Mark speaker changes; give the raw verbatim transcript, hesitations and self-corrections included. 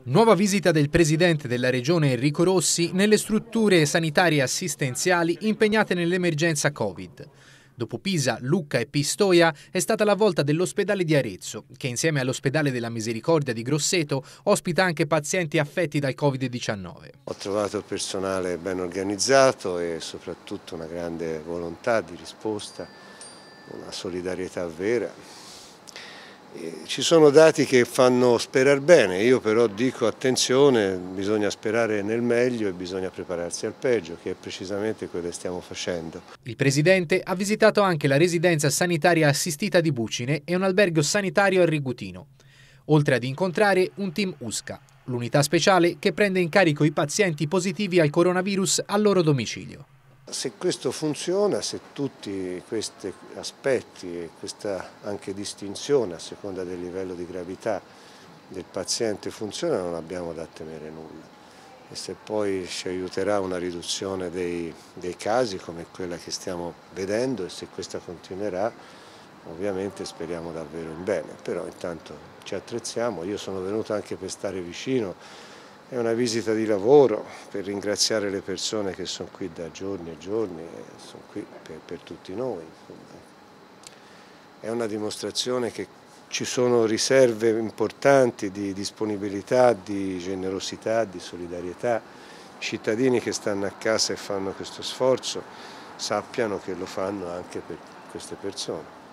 Speaker 1: Nuova visita del presidente della regione Enrico Rossi nelle strutture sanitarie assistenziali impegnate nell'emergenza Covid. Dopo Pisa, Lucca e Pistoia è stata la volta dell'ospedale di Arezzo, che insieme all'ospedale della Misericordia di Grosseto ospita anche pazienti affetti dal Covid diciannove.
Speaker 2: Ho trovato personale ben organizzato e soprattutto una grande volontà di risposta, una solidarietà vera. Ci sono dati che fanno sperare bene, io però dico attenzione, bisogna sperare nel meglio e bisogna prepararsi al peggio, che è precisamente quello che stiamo facendo.
Speaker 1: Il presidente ha visitato anche la residenza sanitaria assistita di Bucine e un albergo sanitario a Rigutino, oltre ad incontrare un team U S C A, l'unità speciale che prende in carico i pazienti positivi al coronavirus al loro domicilio.
Speaker 2: Se questo funziona, se tutti questi aspetti e questa anche distinzione a seconda del livello di gravità del paziente funziona, non abbiamo da temere nulla. E se poi ci aiuterà una riduzione dei, dei casi come quella che stiamo vedendo e se questa continuerà, ovviamente speriamo davvero in bene. Però intanto ci attrezziamo, io sono venuto anche per stare vicino. È una visita di lavoro per ringraziare le persone che sono qui da giorni e giorni e sono qui per, per tutti noi. È una dimostrazione che ci sono riserve importanti di disponibilità, di generosità, di solidarietà. I cittadini che stanno a casa e fanno questo sforzo sappiano che lo fanno anche per queste persone.